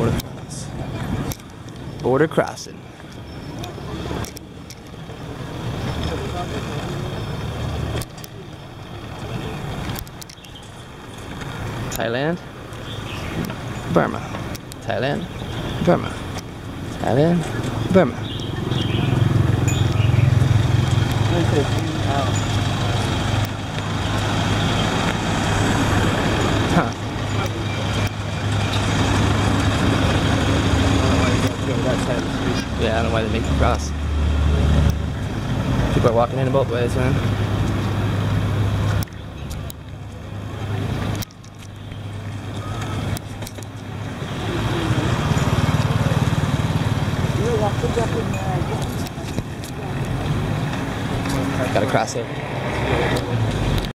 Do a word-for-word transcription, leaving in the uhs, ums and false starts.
Border cross. Border crossing. Thailand, Burma. Thailand, Burma. Thailand, Burma. Huh. Yeah, I don't know why they make the cross. People are walking in both ways, man. Gotta cross it.